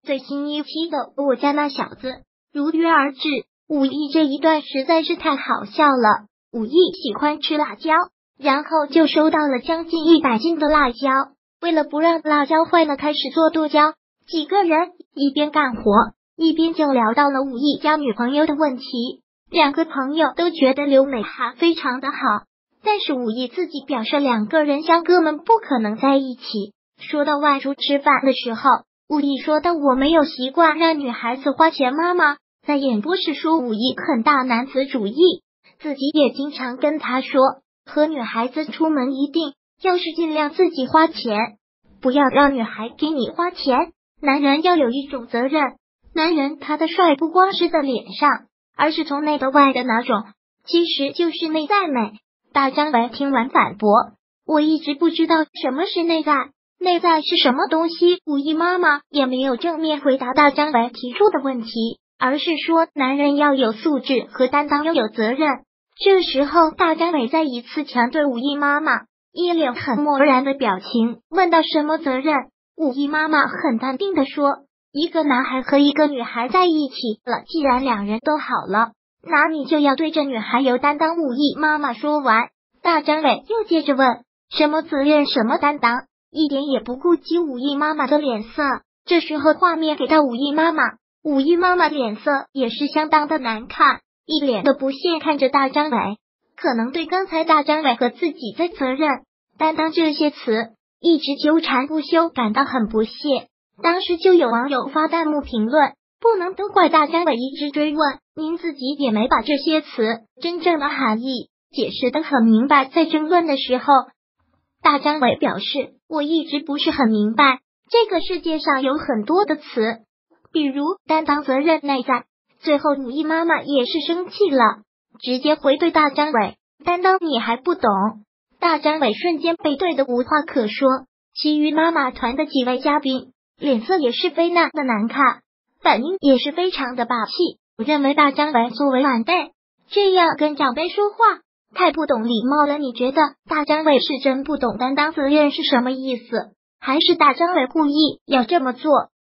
最新一期的我家那小子如约而至。武艺这一段实在是太好笑了。武艺喜欢吃辣椒，然后就收到了将近100斤的辣椒。为了不让辣椒坏了，开始做剁椒。几个人一边干活，一边就聊到了武艺交女朋友的问题。两个朋友都觉得刘美涵非常的好，但是武艺自己表示两个人像哥们不可能在一起。说到外出吃饭的时候，武艺说道：“我没有习惯让女孩子花钱，妈妈。”在演播室说武艺很大男子主义，自己也经常跟他说，和女孩子出门一定要是尽量自己花钱，不要让女孩给你花钱。男人要有一种责任，男人他的帅不光是在脸上，而是从内到外的那种，其实就是内在美。大张伟听完反驳：“我一直不知道什么是内在，内在是什么东西？”武艺妈妈也没有正面回答大张伟提出的问题，而是说男人要有素质和担当，要有责任。这时候大张伟再一次强对武艺妈妈，一脸很漠然的表情，问到什么责任？武艺妈妈很淡定的说：“一个男孩和一个女孩在一起了，既然两人都好了，那你就要对这女孩有担当。”武艺妈妈说完，大张伟又接着问：“什么责任，什么担当？”一点也不顾及武艺妈妈的脸色。这时候画面给到武艺妈妈，武艺妈妈脸色也是相当的难看，一脸的不屑看着大张伟，可能对刚才大张伟和自己的责任、担当这些词一直纠缠不休感到很不屑。当时就有网友发弹幕评论：“不能都怪大张伟一直追问，您自己也没把这些词真正的含义解释得很明白。”在争论的时候，大张伟表示：“我一直不是很明白，这个世界上有很多的词，比如担当、责任、内在。”最后武艺妈妈也是生气了，直接回对大张伟：“担当你还不懂？”大张伟瞬间被对的无话可说。其余妈妈团的几位嘉宾脸色也是非那的难看，反应也是非常的霸气。我认为大张伟作为晚辈，这样跟长辈说话太不懂礼貌了。你觉得大张伟是真不懂担当责任是什么意思，还是大张伟故意要这么做？